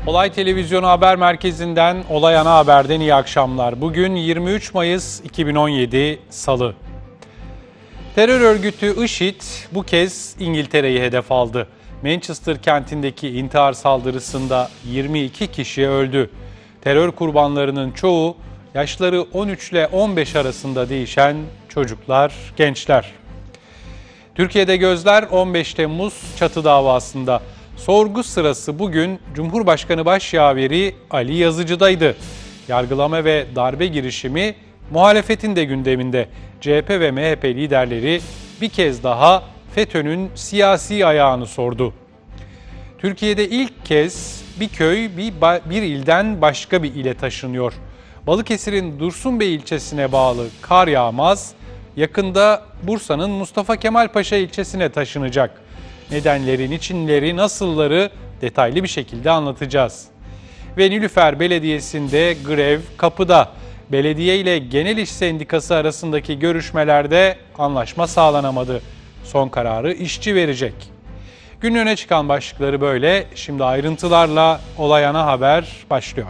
Olay Televizyonu Haber Merkezi'nden, Olay Ana Haber'den iyi akşamlar. Bugün 23 Mayıs 2017 Salı. Terör örgütü IŞİD bu kez İngiltere'yi hedef aldı. Manchester kentindeki intihar saldırısında 22 kişi öldü. Terör kurbanlarının çoğu yaşları 13 ile 15 arasında değişen çocuklar, gençler. Türkiye'de gözler 15 Temmuz çatı davasında. Sorgu sırası bugün Cumhurbaşkanı Başyaveri Ali Yazıcı'daydı. Yargılama ve darbe girişimi muhalefetin de gündeminde. CHP ve MHP liderleri bir kez daha FETÖ'nün siyasi ayağını sordu. Türkiye'de ilk kez bir köy bir ilden başka bir ile taşınıyor. Balıkesir'in Dursunbey ilçesine bağlı Karyağmaz, yakında Bursa'nın Mustafa Kemal Paşa ilçesine taşınacak. Nedenleri, niçinleri, nasılları detaylı bir şekilde anlatacağız. Ve Nilüfer Belediyesi'nde grev kapıda. Belediye ile Genel İş Sendikası arasındaki görüşmelerde anlaşma sağlanamadı. Son kararı işçi verecek. Günün öne çıkan başlıkları böyle. Şimdi ayrıntılarla Olay Ana Haber başlıyor.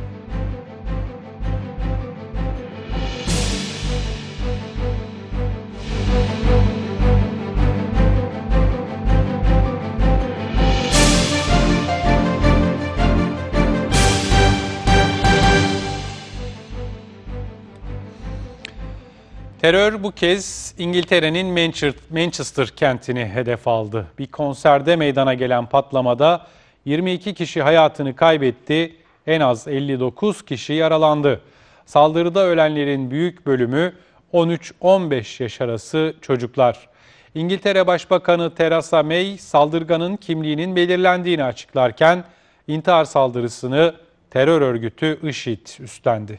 Terör bu kez İngiltere'nin Manchester kentini hedef aldı. Bir konserde meydana gelen patlamada 22 kişi hayatını kaybetti, en az 59 kişi yaralandı. Saldırıda ölenlerin büyük bölümü 13-15 yaş arası çocuklar. İngiltere Başbakanı Theresa May saldırganın kimliğinin belirlendiğini açıklarken intihar saldırısını terör örgütü IŞİD üstlendi.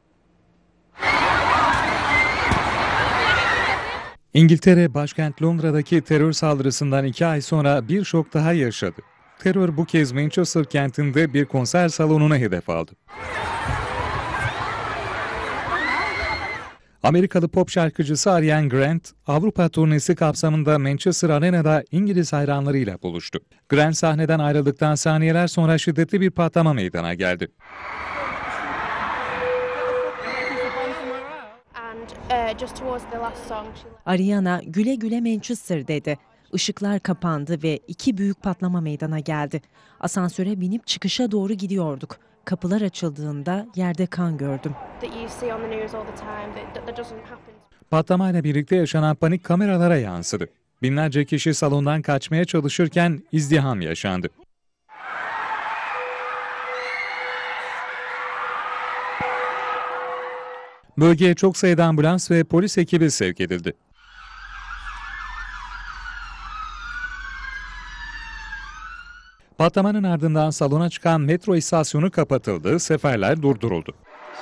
İngiltere başkent Londra'daki terör saldırısından 2 ay sonra bir şok daha yaşadı. Terör bu kez Manchester kentinde bir konser salonuna hedef aldı. Amerikalı pop şarkıcısı Ariana Grande, Avrupa turnesi kapsamında Manchester Arena'da İngiliz hayranlarıyla buluştu. Grande sahneden ayrıldıktan saniyeler sonra şiddetli bir patlama meydana geldi. Ariana güle güle Manchester dedi. Işıklar kapandı ve 2 büyük patlama meydana geldi. Asansöre binip çıkışa doğru gidiyorduk. Kapılar açıldığında yerde kan gördüm. Patlamayla birlikte yaşanan panik kameralara yansıdı. Binlerce kişi salondan kaçmaya çalışırken izdiham yaşandı. Bölgeye çok sayıda ambulans ve polis ekibi sevk edildi. Patlamanın ardından salona çıkan metro istasyonu kapatıldı, seferler durduruldu.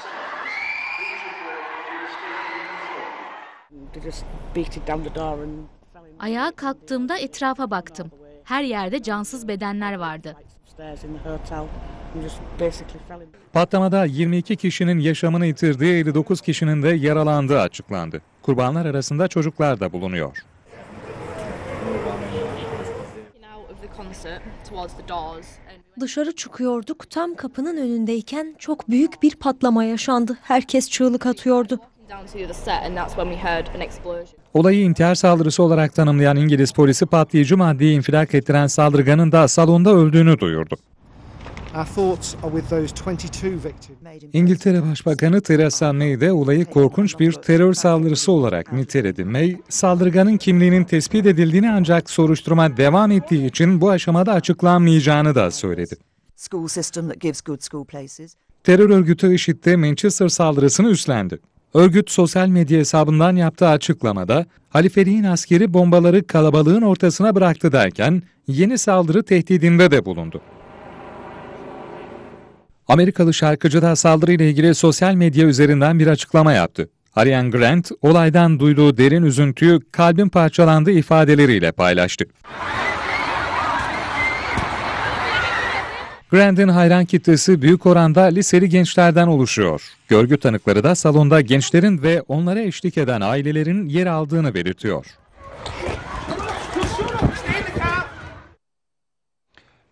Ayağa kalktığımda etrafa baktım. Her yerde cansız bedenler vardı. Patlamada 22 kişinin yaşamını yitirdiği, 59 kişinin de yaralandığı açıklandı. Kurbanlar arasında çocuklar da bulunuyor. Dışarı çıkıyorduk, tam kapının önündeyken çok büyük bir patlama yaşandı. Herkes çığlık atıyordu. Olayı intihar saldırısı olarak tanımlayan İngiliz polisi patlayıcı maddeyi infilak ettiren saldırganın da salonda öldüğünü duyurdu. İngiltere Başbakanı Theresa May de olayı korkunç bir terör saldırısı olarak niteledi. May, saldırganın kimliğinin tespit edildiğini ancak soruşturma devam ettiği için bu aşamada açıklanmayacağını da söyledi. Terör örgütü IŞİD de Manchester saldırısını üstlendi. Örgüt sosyal medya hesabından yaptığı açıklamada, halifeliğin askeri bombaları kalabalığın ortasına bıraktı derken yeni saldırı tehdidinde de bulundu. Amerikalı şarkıcı da saldırıyla ilgili sosyal medya üzerinden bir açıklama yaptı. Ariana Grande, olaydan duyduğu derin üzüntüyü kalbim parçalandı ifadeleriyle paylaştı. Grande'in hayran kitlesi büyük oranda liseli gençlerden oluşuyor. Görgü tanıkları da salonda gençlerin ve onlara eşlik eden ailelerin yer aldığını belirtiyor.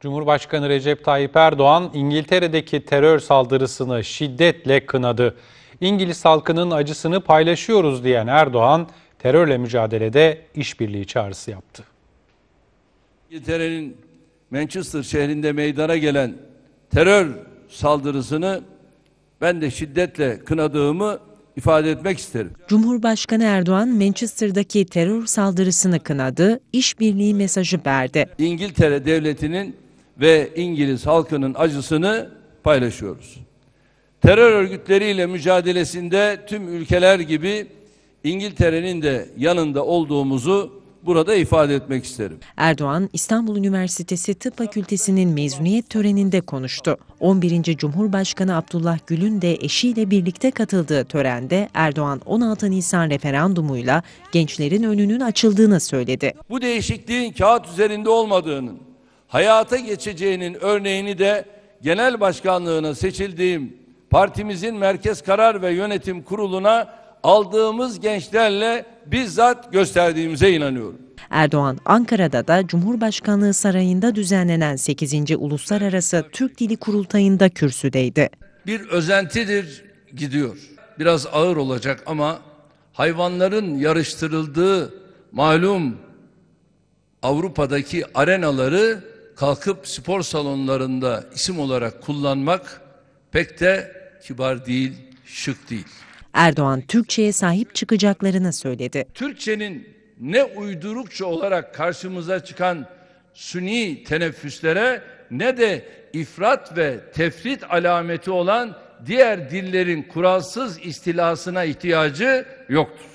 Cumhurbaşkanı Recep Tayyip Erdoğan, İngiltere'deki terör saldırısını şiddetle kınadı. İngiliz halkının acısını paylaşıyoruz diyen Erdoğan, terörle mücadelede işbirliği çağrısı yaptı. İngiltere'nin Manchester şehrinde meydana gelen terör saldırısını ben de şiddetle kınadığımı ifade etmek isterim. Cumhurbaşkanı Erdoğan, Manchester'daki terör saldırısını kınadı, işbirliği mesajı verdi. İngiltere devletinin ve İngiliz halkının acısını paylaşıyoruz. Terör örgütleriyle mücadelesinde tüm ülkeler gibi İngiltere'nin de yanında olduğumuzu burada ifade etmek isterim. Erdoğan, İstanbul Üniversitesi Tıp Fakültesi'nin mezuniyet töreninde konuştu. 11. Cumhurbaşkanı Abdullah Gül'ün de eşiyle birlikte katıldığı törende Erdoğan 16 Nisan referandumuyla gençlerin önünün açıldığını söyledi. Bu değişikliğin kağıt üzerinde olmadığının, hayata geçeceğinin örneğini de genel başkanlığına seçildiğim partimizin Merkez Karar ve Yönetim Kurulu'na aldığımız gençlerle bizzat gösterdiğimize inanıyorum. Erdoğan, Ankara'da da Cumhurbaşkanlığı Sarayı'nda düzenlenen 8. Uluslararası Türk Dili Kurultayı'nda kürsüdeydi. Bir özentidir gidiyor. Biraz ağır olacak ama hayvanların yarıştırıldığı malum Avrupa'daki arenaları kalkıp spor salonlarında isim olarak kullanmak pek de kibar değil, şık değil. Erdoğan, Türkçe'ye sahip çıkacaklarını söyledi. Türkçenin ne uydurukça olarak karşımıza çıkan suni teneffüslere ne de ifrat ve tefrit alameti olan diğer dillerin kuralsız istilasına ihtiyacı yoktur.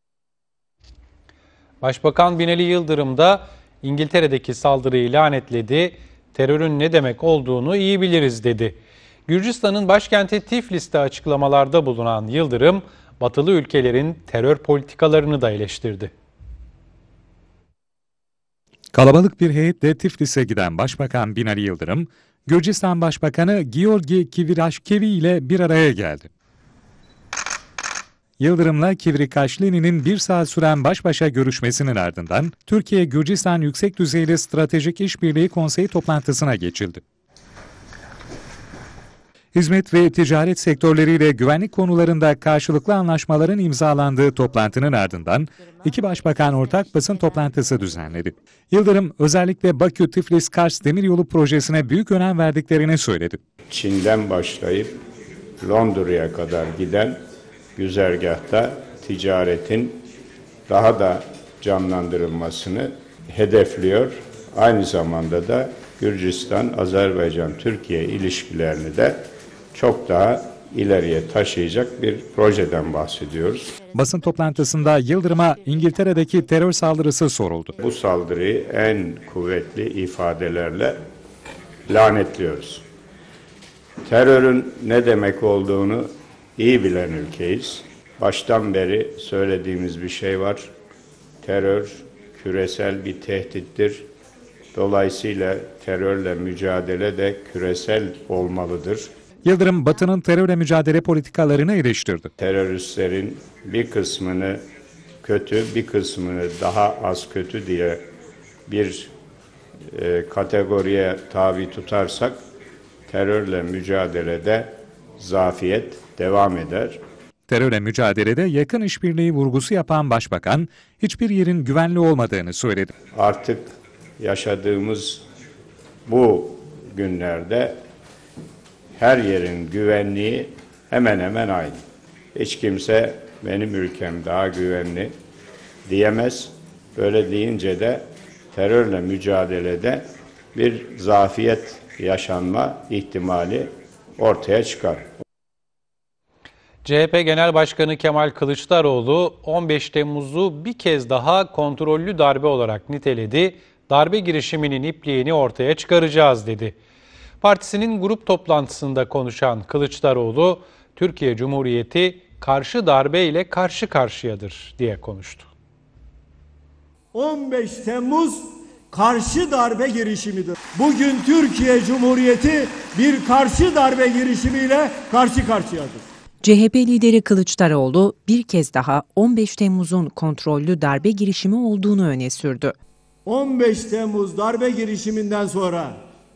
Başbakan Binali Yıldırım da İngiltere'deki saldırıyı lanetledi. Terörün ne demek olduğunu iyi biliriz dedi. Gürcistan'ın başkenti Tiflis'te açıklamalarda bulunan Yıldırım, batılı ülkelerin terör politikalarını da eleştirdi. Kalabalık bir heyetle Tiflis'e giden Başbakan Binali Yıldırım, Gürcistan Başbakanı Giorgi Kvirashvili ile bir araya geldi. Yıldırım'la Kvirashvili'nin bir saat süren baş başa görüşmesinin ardından Türkiye-Gürcistan Yüksek Düzeyli Stratejik İşbirliği Konseyi toplantısına geçildi. Hizmet ve ticaret sektörleriyle güvenlik konularında karşılıklı anlaşmaların imzalandığı toplantının ardından iki başbakan ortak basın toplantısı düzenledi. Yıldırım özellikle Bakü-Tiflis-Kars Demiryolu projesine büyük önem verdiklerini söyledi. Çin'den başlayıp Londra'ya kadar giden güzergahta ticaretin daha da canlandırılmasını hedefliyor. Aynı zamanda da Gürcistan, Azerbaycan, Türkiye ilişkilerini de çok daha ileriye taşıyacak bir projeden bahsediyoruz. Basın toplantısında Yıldırım'a İngiltere'deki terör saldırısı soruldu. Bu saldırıyı en kuvvetli ifadelerle lanetliyoruz. Terörün ne demek olduğunu iyi bilen ülkeyiz. Baştan beri söylediğimiz bir şey var. Terör küresel bir tehdittir. Dolayısıyla terörle mücadele de küresel olmalıdır. Yıldırım, Batı'nın terörle mücadele politikalarını eleştirdi. Teröristlerin bir kısmını kötü, bir kısmını daha az kötü diye bir kategoriye tabi tutarsak terörle mücadelede zafiyet devam eder. Terörle mücadelede yakın işbirliği vurgusu yapan Başbakan, hiçbir yerin güvenli olmadığını söyledi. Artık yaşadığımız bu günlerde her yerin güvenliği hemen hemen aynı. Hiç kimse benim ülkem daha güvenli diyemez. Böyle deyince de terörle mücadelede bir zafiyet yaşanma ihtimali ortaya çıkar. CHP Genel Başkanı Kemal Kılıçdaroğlu 15 Temmuz'u bir kez daha kontrollü darbe olarak niteledi. Darbe girişiminin ipliğini ortaya çıkaracağız dedi. Partisinin grup toplantısında konuşan Kılıçdaroğlu, Türkiye Cumhuriyeti karşı darbe ile karşı karşıyadır diye konuştu. 15 Temmuz karşı darbe girişimidir. Bugün Türkiye Cumhuriyeti bir karşı darbe girişimiyle karşı karşıyadır. CHP lideri Kılıçdaroğlu bir kez daha 15 Temmuz'un kontrollü darbe girişimi olduğunu öne sürdü. 15 Temmuz darbe girişiminden sonra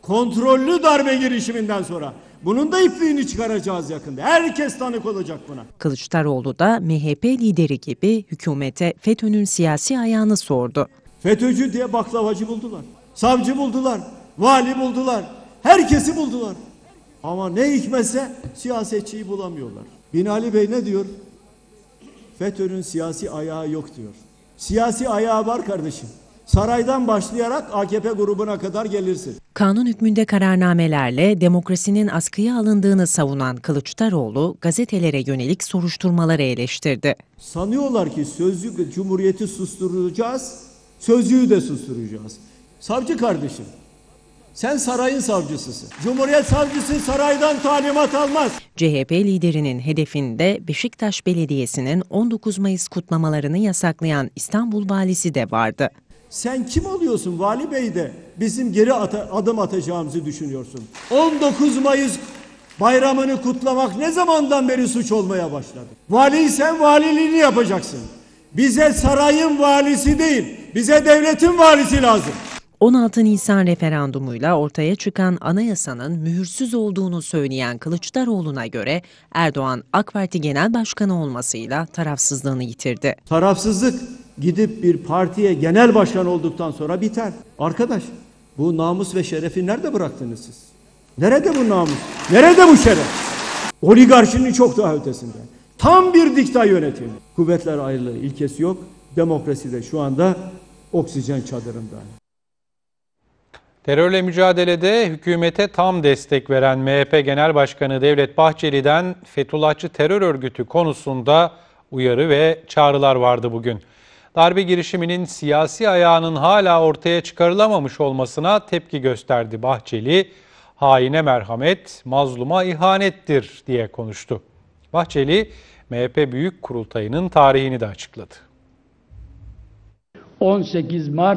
Kontrollü darbe girişiminden sonra. Bunun da ipliğini çıkaracağız yakında. Herkes tanık olacak buna. Kılıçdaroğlu da MHP lideri gibi hükümete FETÖ'nün siyasi ayağını sordu. FETÖ'cü diye baklavacı buldular. Savcı buldular. Vali buldular. Herkesi buldular. Ama ne hikmetse siyasetçiyi bulamıyorlar. Binali Bey ne diyor? FETÖ'nün siyasi ayağı yok diyor. Siyasi ayağı var kardeşim. Saraydan başlayarak AKP grubuna kadar gelirsin. Kanun hükmünde kararnamelerle demokrasinin askıya alındığını savunan Kılıçdaroğlu gazetelere yönelik soruşturmaları eleştirdi. Sanıyorlar ki sözlü cumhuriyeti susturacağız, sözlüğü de susturacağız. Savcı kardeşim, sen sarayın savcısısın. Cumhuriyet savcısı saraydan talimat almaz. CHP liderinin hedefinde Beşiktaş Belediyesi'nin 19 Mayıs kutlamalarını yasaklayan İstanbul valisi de vardı. Sen kim oluyorsun vali bey de bizim geri adım atacağımızı düşünüyorsun? 19 Mayıs bayramını kutlamak ne zamandan beri suç olmaya başladı? Valiysen valiliğini yapacaksın. Bize sarayın valisi değil, bize devletin valisi lazım. 16 Nisan referandumuyla ortaya çıkan anayasanın mühürsüz olduğunu söyleyen Kılıçdaroğlu'na göre Erdoğan AK Parti Genel Başkanı olmasıyla tarafsızlığını yitirdi. Tarafsızlık gidip bir partiye genel başkan olduktan sonra biter. Arkadaş, bu namus ve şerefi nerede bıraktınız siz? Nerede bu namus? Nerede bu şeref? Oligarşinin çok daha ötesinde. Tam bir dikta yönetimi. Kuvvetler ayrılığı ilkesi yok. Demokrasi de şu anda oksijen çadırında. Terörle mücadelede hükümete tam destek veren MHP Genel Başkanı Devlet Bahçeli'den Fethullahçı terör örgütü konusunda uyarı ve çağrılar vardı bugün. Darbe girişiminin siyasi ayağının hala ortaya çıkarılamamış olmasına tepki gösterdi Bahçeli. Haine merhamet, mazluma ihanettir diye konuştu. Bahçeli, MHP Büyük Kurultayı'nın tarihini de açıkladı. 18 Mart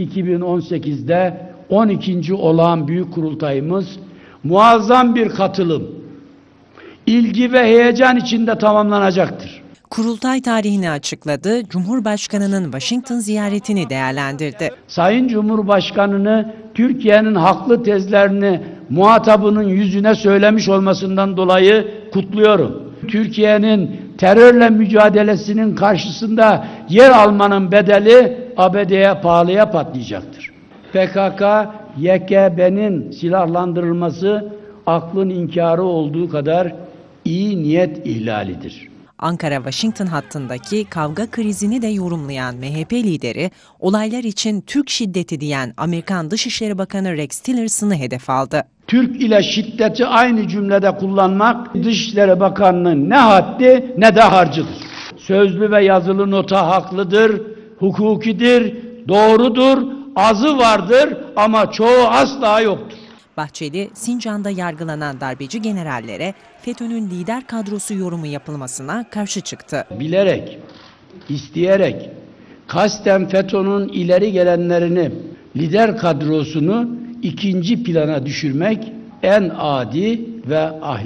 2018'de 12. olağan büyük kurultayımız muazzam bir katılım, ilgi ve heyecan içinde tamamlanacaktır. Kurultay tarihini açıkladı, Cumhurbaşkanı'nın Washington ziyaretini değerlendirdi. Sayın Cumhurbaşkanı'nı Türkiye'nin haklı tezlerini muhatabının yüzüne söylemiş olmasından dolayı kutluyorum. Türkiye'nin terörle mücadelesinin karşısında yer almanın bedeli ABD'ye pahalıya patlayacaktır. PKK, YKB'nin silahlandırılması aklın inkarı olduğu kadar iyi niyet ihlalidir. Ankara-Washington hattındaki kavga krizini de yorumlayan MHP lideri, olaylar için Türk şiddeti diyen Amerikan Dışişleri Bakanı Rex Tillerson'ı hedef aldı. Türk ile şiddeti aynı cümlede kullanmak Dışişleri Bakanı'nın ne haddi ne de harcıdır. Sözlü ve yazılı nota haklıdır, hukukidir, doğrudur, azı vardır ama çoğu asla yoktur. Bahçeli, Sincan'da yargılanan darbeci generallere FETÖ'nün lider kadrosu yorumu yapılmasına karşı çıktı. Bilerek, isteyerek, kasten FETÖ'nün ileri gelenlerini, lider kadrosunu ikinci plana düşürmek en adi ve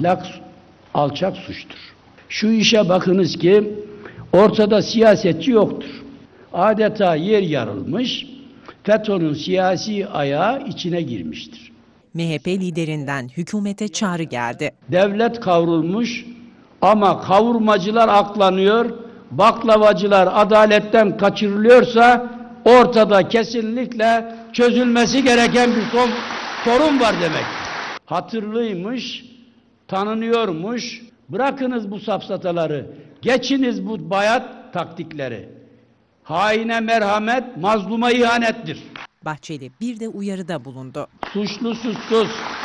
alçak suçtur. Şu işe bakınız ki ortada siyasetçi yoktur. Adeta yer yarılmış, FETÖ'nün siyasi ayağı içine girmiştir. MHP liderinden hükümete çağrı geldi. Devlet kavrulmuş ama kavurmacılar aklanıyor, baklavacılar adaletten kaçırılıyorsa ortada kesinlikle çözülmesi gereken bir sorun var demek. Hatırlıymış, tanınıyormuş, bırakınız bu safsataları, geçiniz bu bayat taktikleri. Haine merhamet, mazluma ihanettir. Bahçeli bir de uyarıda bulundu. Suçlu suçsuz,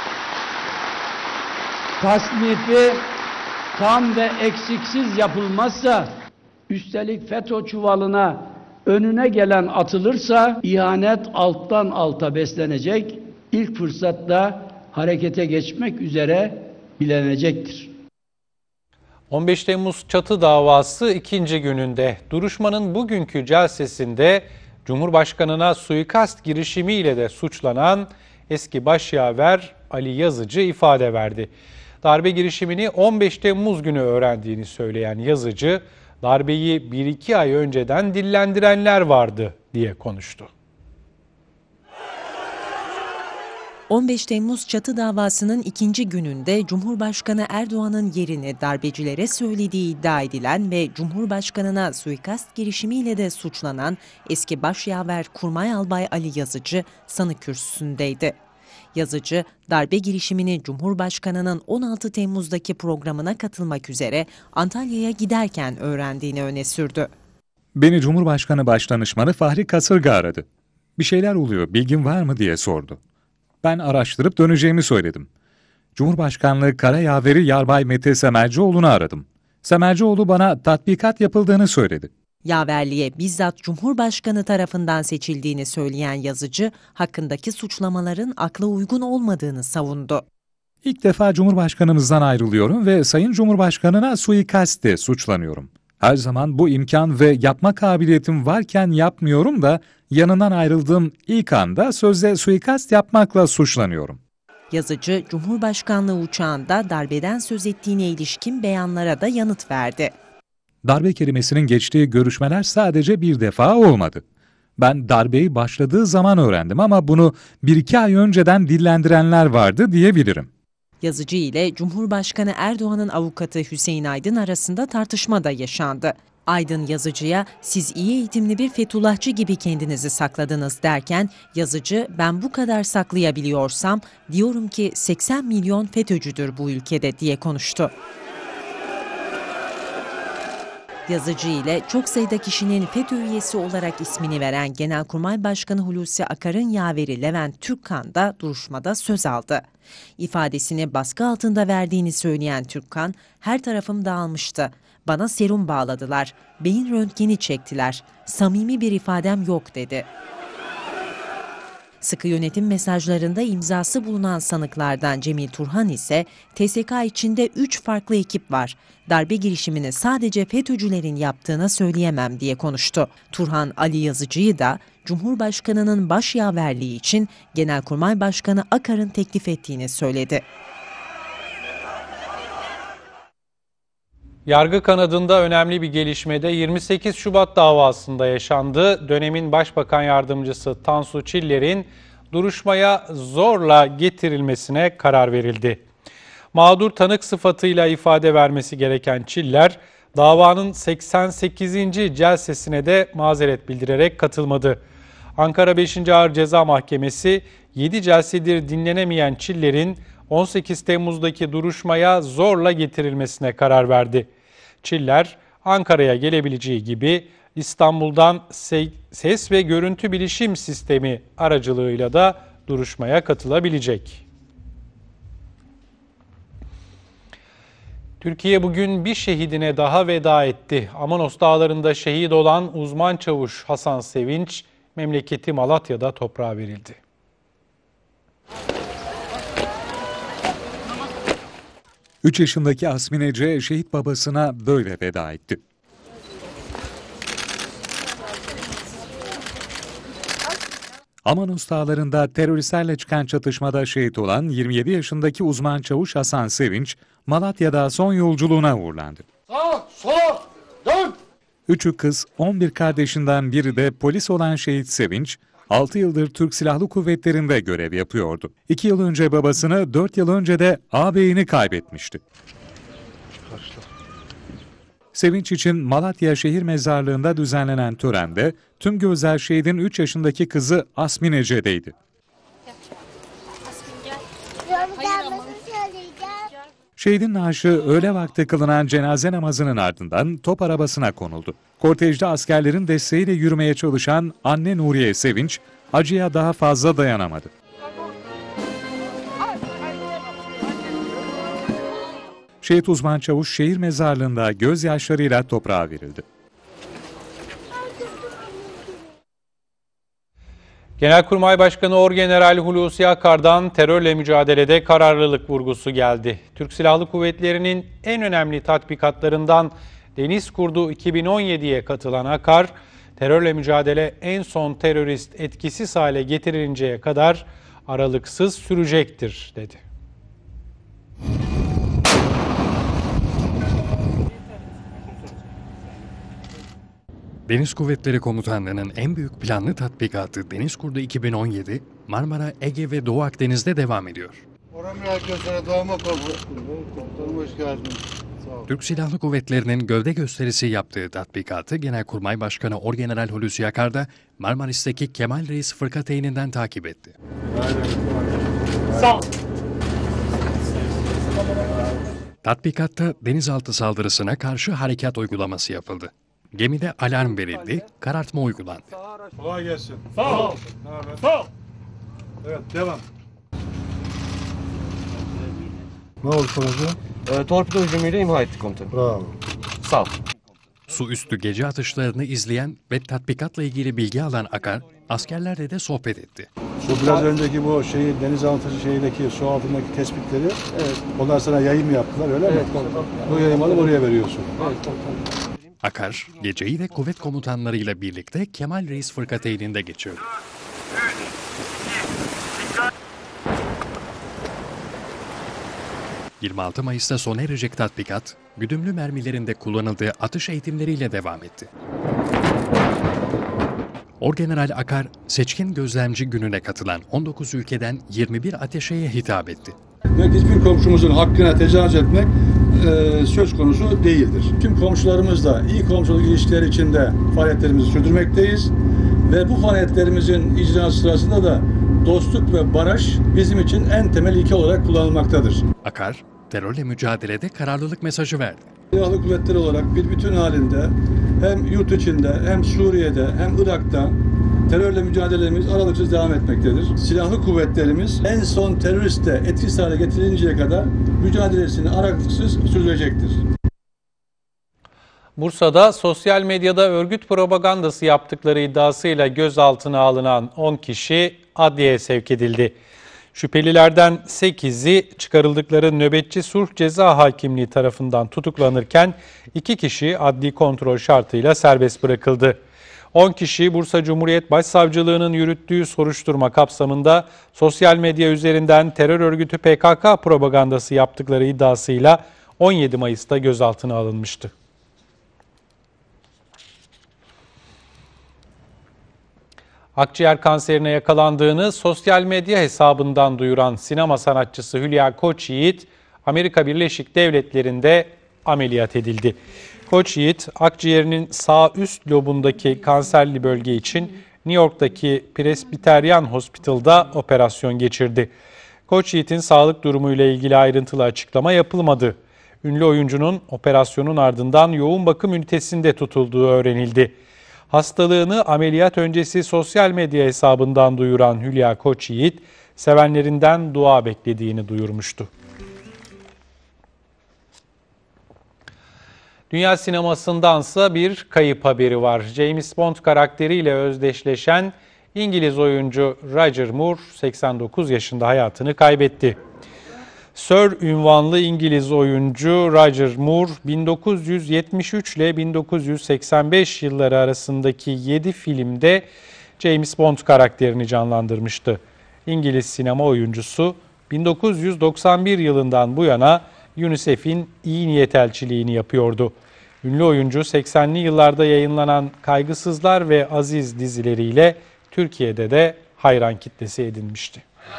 tasnifi tam ve eksiksiz yapılmazsa, üstelik FETÖ çuvalına önüne gelen atılırsa, ihanet alttan alta beslenecek, ilk fırsatta harekete geçmek üzere bilinecektir. 15 Temmuz çatı davası ikinci gününde duruşmanın bugünkü celsesinde Cumhurbaşkanına suikast girişimiyle de suçlanan eski başyaver Ali Yazıcı ifade verdi. Darbe girişimini 15 Temmuz günü öğrendiğini söyleyen Yazıcı, darbeyi 1-2 ay önceden dillendirenler vardı diye konuştu. 15 Temmuz çatı davasının ikinci gününde Cumhurbaşkanı Erdoğan'ın yerini darbecilere söylediği iddia edilen ve Cumhurbaşkanı'na suikast girişimiyle de suçlanan eski başyaver Kurmay Albay Ali Yazıcı sanık kürsüsündeydi. Yazıcı, darbe girişimini Cumhurbaşkanı'nın 16 Temmuz'daki programına katılmak üzere Antalya'ya giderken öğrendiğini öne sürdü. Beni Cumhurbaşkanı Başdanışmanı Fahri Kasırga aradı. Bir şeyler oluyor, bilgin var mı diye sordu. Ben araştırıp döneceğimi söyledim. Cumhurbaşkanlığı Karayaveri Yarbay Mete Semercioğlu'nu aradım. Semercioğlu bana tatbikat yapıldığını söyledi. Yaverliğe bizzat Cumhurbaşkanı tarafından seçildiğini söyleyen Yazıcı, hakkındaki suçlamaların akla uygun olmadığını savundu. İlk defa Cumhurbaşkanımızdan ayrılıyorum ve Sayın Cumhurbaşkanı'na suikastle suçlanıyorum. Her zaman bu imkan ve yapma kabiliyetim varken yapmıyorum da yanından ayrıldığım ilk anda sözde suikast yapmakla suçlanıyorum. Yazıcı, Cumhurbaşkanlığı uçağında darbeden söz ettiğine ilişkin beyanlara da yanıt verdi. Darbe kelimesinin geçtiği görüşmeler sadece bir defa olmadı. Ben darbeyi başladığı zaman öğrendim ama bunu 1-2 ay önceden dillendirenler vardı diyebilirim. Yazıcı ile Cumhurbaşkanı Erdoğan'ın avukatı Hüseyin Aydın arasında tartışma da yaşandı. Aydın Yazıcı'ya "Siz iyi eğitimli bir Fethullahçı gibi kendinizi sakladınız" derken Yazıcı "Ben bu kadar saklayabiliyorsam diyorum ki 80 milyon FETÖ'cüdür bu ülkede" diye konuştu. Yazıcı ile çok sayıda kişinin FETÖ üyesi olarak ismini veren Genelkurmay Başkanı Hulusi Akar'ın yaveri Levent Türkkan da duruşmada söz aldı. İfadesini baskı altında verdiğini söyleyen Türkkan, "Her tarafım dağılmıştı. Bana serum bağladılar. Beyin röntgeni çektiler. Samimi bir ifadem yok" dedi. Sıkı yönetim mesajlarında imzası bulunan sanıklardan Cemil Turhan ise TSK içinde 3 farklı ekip var. Darbe girişimini sadece FETÖ'cülerin yaptığına söyleyemem diye konuştu. Turhan Ali Yazıcı'yı da Cumhurbaşkanı'nın başyaverliği için Genelkurmay Başkanı Akar'ın teklif ettiğini söyledi. Yargı kanadında önemli bir gelişmede 28 Şubat davasında yaşandı. Dönemin Başbakan Yardımcısı Tansu Çiller'in duruşmaya zorla getirilmesine karar verildi. Mağdur tanık sıfatıyla ifade vermesi gereken Çiller, davanın 88. celsesine de mazeret bildirerek katılmadı. Ankara 5. Ağır Ceza Mahkemesi, 7 celsedir dinlenemeyen Çiller'in 18 Temmuz'daki duruşmaya zorla getirilmesine karar verdi. Çiller, Ankara'ya gelebileceği gibi İstanbul'dan ses ve görüntü bilişim sistemi aracılığıyla da duruşmaya katılabilecek. Türkiye bugün bir şehidine daha veda etti. Amanos Dağları'nda şehit olan uzman çavuş Hasan Sevinç, memleketi Malatya'da toprağa verildi. Üç yaşındaki Asminece şehit babasına böyle veda etti. Amanos Dağları'nda teröristlerle çıkan çatışmada şehit olan 27 yaşındaki uzman çavuş Hasan Sevinç, Malatya'da son yolculuğuna uğurlandı. Sağ, sola, dön! 3'ü kız, 11 kardeşinden biri de polis olan şehit Sevinç, 6 yıldır Türk Silahlı Kuvvetleri'nde görev yapıyordu. 2 yıl önce babasını, 4 yıl önce de ağabeyini kaybetmişti. Sevinç için Malatya Şehir Mezarlığı'nda düzenlenen törende tüm gözler şehidin 3 yaşındaki kızı Asmin Ece'deydi. Şehidin naaşı öğle vakti kılınan cenaze namazının ardından top arabasına konuldu. Kortejde askerlerin desteğiyle yürümeye çalışan anne Nuriye Sevinç, acıya daha fazla dayanamadı. Şehit uzman çavuş şehir mezarlığında gözyaşlarıyla toprağa verildi. Genelkurmay Başkanı Orgeneral Hulusi Akar'dan terörle mücadelede kararlılık vurgusu geldi. Türk Silahlı Kuvvetleri'nin en önemli tatbikatlarından Deniz Kurdu 2017'ye katılan Akar, terörle mücadele en son terörist etkisiz hale getirilinceye kadar aralıksız sürecektir, dedi. Deniz Kuvvetleri Komutanlığı'nın en büyük planlı tatbikatı Denizkur'da 2017, Marmara, Ege ve Doğu Akdeniz'de devam ediyor. Komutanım hoş geldiniz. Sağ olun. Türk Silahlı Kuvvetleri'nin gövde gösterisi yaptığı tatbikatı Genelkurmay Başkanı Orgeneral Hulusi Akar da Marmaris'teki Kemal Reis Fırkateyn'inden takip etti. Sağ ol. Tatbikatta denizaltı saldırısına karşı harekat uygulaması yapıldı. Gemide alarm verildi, karartma uygulandı. Kolay gelsin. Sağ ol. Sağ ol. Evet, devam. Ne oldu sonucu? Torpido hücumuyla imha ettik komutanım. Bravo. Sağ ol. Su üstü gece atışlarını izleyen ve tatbikatla ilgili bilgi alan Akar, askerlerle de sohbet etti. Şu biraz önceki bu denizaltı şeydeki su altındaki tespitleri, evet. Onlar sana yayın mı yaptılar öyle mi? Komutanım. Bu yayını alıp oraya veriyorsun. Evet komutanım. Akar, geceyi de kuvvet komutanlarıyla birlikte Kemal Reis Fırkateyn'i'nde geçirdi. 26 Mayıs'ta sona erecek tatbikat, güdümlü mermilerinde kullanıldığı atış eğitimleriyle devam etti. Orgeneral Akar, seçkin gözlemci gününe katılan 19 ülkeden 21 ateşeye hitap etti. Hiçbir komşumuzun hakkına tecavüz etmek söz konusu değildir. Tüm komşularımızla iyi komşuluk ilişkileri içinde faaliyetlerimizi sürdürmekteyiz ve bu faaliyetlerimizin icrası sırasında da dostluk ve barış bizim için en temel ilke olarak kullanılmaktadır. Akar, terörle mücadelede kararlılık mesajı verdi. Silahlı kuvvetler olarak bir bütün halinde hem yurt içinde hem Suriye'de hem Irak'ta terörle mücadelemiz aralıksız devam etmektedir. Silahlı kuvvetlerimiz en son teröriste etkisiz hale getirinceye kadar mücadelesini aralıksız sürdürecektir. Bursa'da sosyal medyada örgüt propagandası yaptıkları iddiasıyla gözaltına alınan 10 kişi adliyeye sevk edildi. Şüphelilerden 8'i çıkarıldıkları nöbetçi sulh ceza hakimliği tarafından tutuklanırken 2 kişi adli kontrol şartıyla serbest bırakıldı. 10 kişi Bursa Cumhuriyet Başsavcılığı'nın yürüttüğü soruşturma kapsamında sosyal medya üzerinden terör örgütü PKK propagandası yaptıkları iddiasıyla 17 Mayıs'ta gözaltına alınmıştı. Akciğer kanserine yakalandığını sosyal medya hesabından duyuran sinema sanatçısı Hülya Koçyiğit, Amerika Birleşik Devletleri'nde ameliyat edildi. Koçyiğit, akciğerinin sağ üst lobundaki kanserli bölge için New York'taki Presbyterian Hospital'da operasyon geçirdi. Koçyiğit'in sağlık durumuyla ilgili ayrıntılı açıklama yapılmadı. Ünlü oyuncunun operasyonun ardından yoğun bakım ünitesinde tutulduğu öğrenildi. Hastalığını ameliyat öncesi sosyal medya hesabından duyuran Hülya Koçyiğit, sevenlerinden dua beklediğini duyurmuştu. Dünya sinemasındansa bir kayıp haberi var. James Bond karakteriyle özdeşleşen İngiliz oyuncu Roger Moore 89 yaşında hayatını kaybetti. Sir ünvanlı İngiliz oyuncu Roger Moore 1973 ile 1985 yılları arasındaki 7 filmde James Bond karakterini canlandırmıştı. İngiliz sinema oyuncusu 1991 yılından bu yana UNICEF'in iyi niyet elçiliğini yapıyordu. Ünlü oyuncu 80'li yıllarda yayınlanan Kaygısızlar ve Aziz dizileriyle Türkiye'de de hayran kitlesi edinmişti.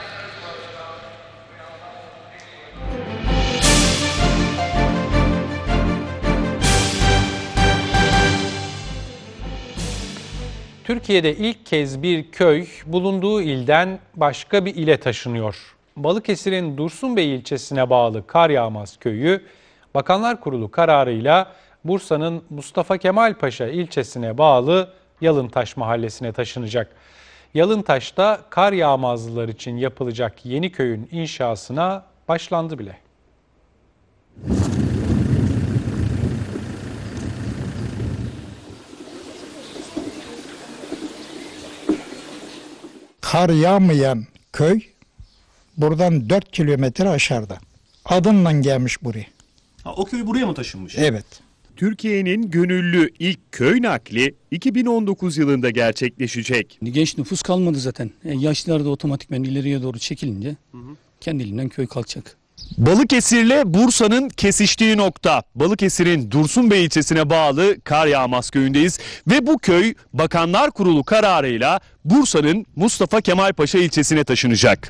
Türkiye'de ilk kez bir köy bulunduğu ilden başka bir ile taşınıyor. Balıkesir'in Dursunbey ilçesine bağlı Karyağmaz köyü, Bakanlar Kurulu kararıyla Bursa'nın Mustafa Kemal Paşa ilçesine bağlı Yalıntaş mahallesine taşınacak. Yalıntaş'ta Karyağmazlılar için yapılacak yeni köyün inşasına başlandı bile. Kar yağmayan köy buradan 4 kilometre aşağıda. Adımla gelmiş buraya. O köy buraya mı taşınmış? Evet. Türkiye'nin gönüllü ilk köy nakli 2019 yılında gerçekleşecek. Genç nüfus kalmadı zaten. Yaşlılar da otomatikman ileriye doğru çekilince kendiliğinden köy kalkacak. Balıkesir'le Bursa'nın kesiştiği nokta. Balıkesir'in Dursunbey ilçesine bağlı Karyağmaz köyündeyiz ve bu köy Bakanlar Kurulu kararıyla Bursa'nın Mustafa Kemal Paşa ilçesine taşınacak.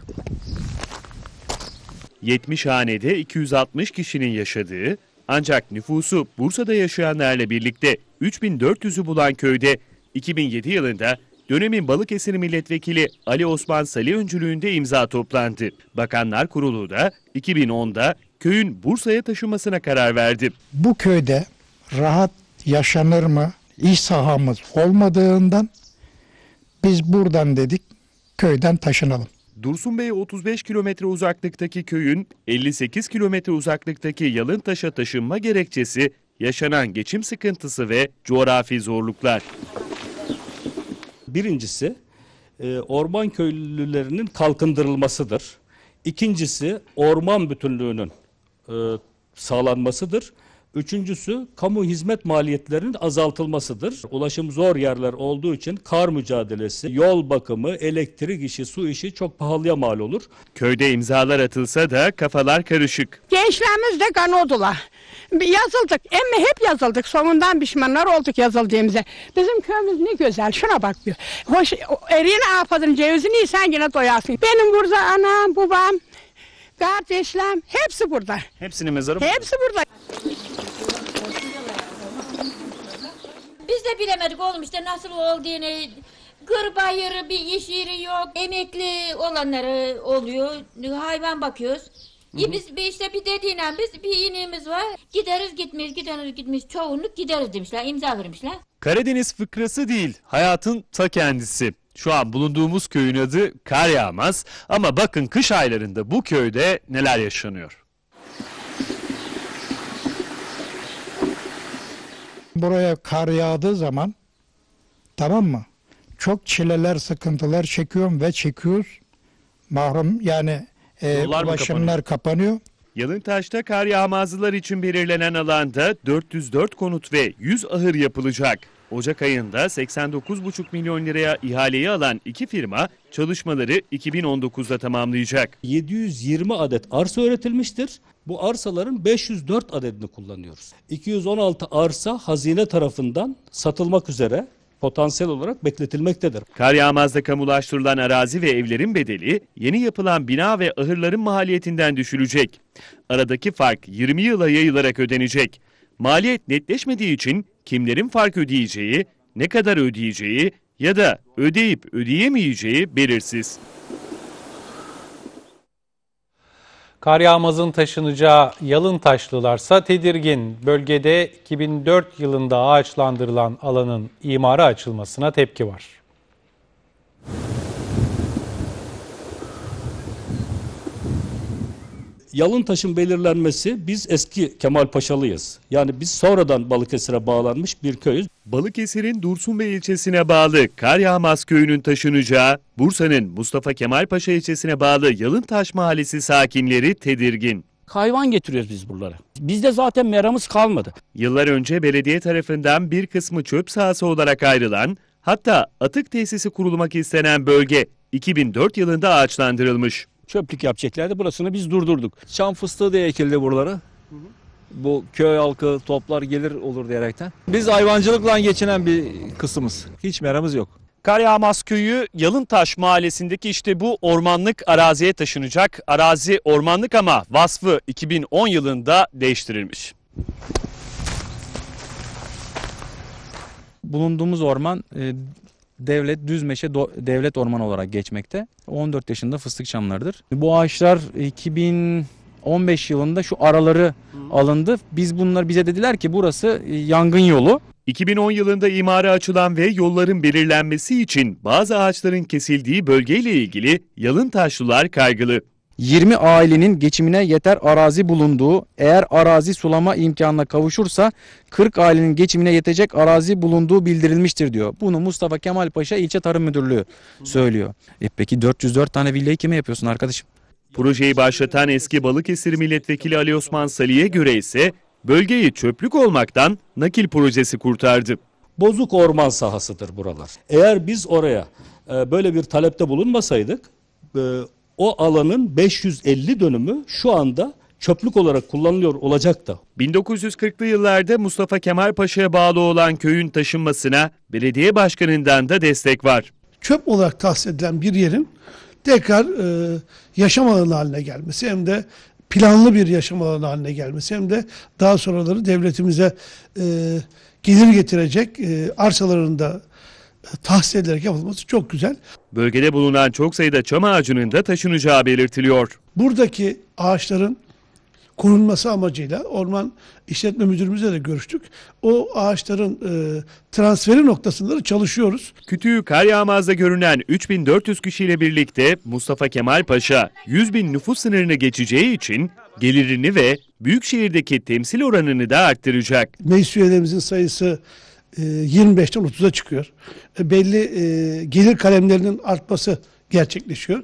70 hanede 260 kişinin yaşadığı, ancak nüfusu Bursa'da yaşayanlarla birlikte 3400'ü bulan köyde 2007 yılında dönemin Balıkesir Milletvekili Ali Osman Salih öncülüğünde imza toplandı. Bakanlar Kurulu da 2010'da köyün Bursa'ya taşınmasına karar verdi. Bu köyde rahat yaşanır mı? İş sahamız olmadığından biz buradan dedik köyden taşınalım. Dursunbey'e 35 kilometre uzaklıktaki köyün 58 kilometre uzaklıktaki Yalıntaş'a taşınma gerekçesi yaşanan geçim sıkıntısı ve coğrafi zorluklar. Birincisi orman köylülerinin kalkındırılmasıdır. İkincisi orman bütünlüğünün sağlanmasıdır. Üçüncüsü kamu hizmet maliyetlerinin azaltılmasıdır. Ulaşım zor yerler olduğu için kar mücadelesi, yol bakımı, elektrik işi, su işi çok pahalıya mal olur. Köyde imzalar atılsa da kafalar karışık. Gençlerimiz de kanodular. Yazıldık, ama hep yazıldık. Sonundan pişmanlar olduk yazıldığımıza. Bizim köyümüz ne güzel, şuna bak bir. Hoş, erine afadın cevizini sen yine doyarsın. Benim burada anam, babam, kardeşlerim hepsi burada. Hepsinin mezarı mı? Hepsi burada. Biz de bilemedik oğlum işte nasıl olduğunu. Kır bayırı, bir iş yeri yok. Emekli olanları oluyor. Hayvan bakıyoruz. Biz işte bir dediğine biz bir ineğimiz var. Gideriz gitmeyiz. Çoğunluk gideriz demişler. İmza vermişler. Karadeniz fıkrası değil, hayatın ta kendisi. Şu an bulunduğumuz köyün adı Karyağmaz ama bakın kış aylarında bu köyde neler yaşanıyor. Buraya kar yağdığı zaman, tamam mı? Çok çileler, sıkıntılar çekiyorum ve çekiyoruz. Mahrum yani ulaşımlar kapanıyor. Yalıntaş'ta Karyağmazlılar için belirlenen alanda 404 konut ve 100 ahır yapılacak. Ocak ayında 89,5 milyon liraya ihaleyi alan iki firma çalışmaları 2019'da tamamlayacak. 720 adet arsa üretilmiştir. Bu arsaların 504 adedini kullanıyoruz. 216 arsa hazine tarafından satılmak üzere potansiyel olarak bekletilmektedir. Karyağmaz'da kamulaştırılan arazi ve evlerin bedeli yeni yapılan bina ve ahırların maliyetinden düşülecek. Aradaki fark 20 yıla yayılarak ödenecek. Maliyet netleşmediği için kimlerin fark ödeyeceği, ne kadar ödeyeceği ya da ödeyip ödeyemeyeceği belirsiz. Karyağmaz'ın taşınacağı Yalıntaşlılarsa tedirgin. Bölgede 2004 yılında ağaçlandırılan alanın imara açılmasına tepki var. Yalıntaş'ın belirlenmesi, biz eski Kemalpaşalıyız. Yani biz sonradan Balıkesir'e bağlanmış bir köyüz. Balıkesir'in Dursunbey ilçesine bağlı Karyağmaz köyünün taşınacağı, Bursa'nın Mustafa Kemal Paşa ilçesine bağlı Yalıntaş mahallesi sakinleri tedirgin. Hayvan getiriyoruz biz buralara. Bizde zaten meramız kalmadı. Yıllar önce belediye tarafından bir kısmı çöp sahası olarak ayrılan, hatta atık tesisi kurulmak istenen bölge 2004 yılında ağaçlandırılmış. Çöplük yapacaklardı, burasını biz durdurduk. Çam fıstığı da ekildi buralara. Bu köy halkı toplar gelir olur diyerekten. Biz hayvancılıkla geçinen bir kısmımız. Hiç meramız yok. Karyağmaz köyü Yalıntaş mahallesindeki işte bu ormanlık araziye taşınacak. Arazi ormanlık ama vasfı 2010 yılında değiştirilmiş. Bulunduğumuz orman devlet düzmeşe devlet ormanı olarak geçmekte. 14 yaşında fıstık çamlarıdır. Bu ağaçlar 2015 yılında şu araları alındı. Bize dediler ki burası yangın yolu. 2010 yılında imara açılan ve yolların belirlenmesi için bazı ağaçların kesildiği bölgeyle ilgili Yalıntaşlılar kaygılı. 20 ailenin geçimine yeter arazi bulunduğu, eğer arazi sulama imkanına kavuşursa 40 ailenin geçimine yetecek arazi bulunduğu bildirilmiştir diyor. Bunu Mustafa Kemal Paşa İlçe Tarım Müdürlüğü söylüyor. Peki 404 tane villayı kime yapıyorsun arkadaşım? Projeyi başlatan eski Balıkesir Milletvekili Ali Osman Salih'e göre ise bölgeyi çöplük olmaktan nakil projesi kurtardı. Bozuk orman sahasıdır buralar. Eğer biz oraya böyle bir talepte bulunmasaydık, O alanın 550 dönümü şu anda çöplük olarak kullanılıyor olacak da. 1940'lı yıllarda Mustafa Kemal Paşa'ya bağlı olan köyün taşınmasına belediye başkanından da destek var. Çöp olarak tahsis edilen bir yerin tekrar yaşam alanı haline gelmesi, hem de planlı bir yaşam alanı haline gelmesi, hem de daha sonraları devletimize gelir getirecek arsaların da tahsis edilerek yapılması çok güzel. Bölgede bulunan çok sayıda çam ağacının da taşınacağı belirtiliyor. Buradaki ağaçların korunması amacıyla Orman İşletme Müdürümüzle de görüştük. O ağaçların transferi noktasında da çalışıyoruz. Kütüğü kar yağmazda görünen 3400 kişiyle birlikte Mustafa Kemal Paşa 100.000 nüfus sınırını geçeceği için gelirini ve büyükşehirdeki temsil oranını da arttıracak. Meclis üyelerimizin sayısı 25'ten 30'a çıkıyor. Belli gelir kalemlerinin artması gerçekleşiyor.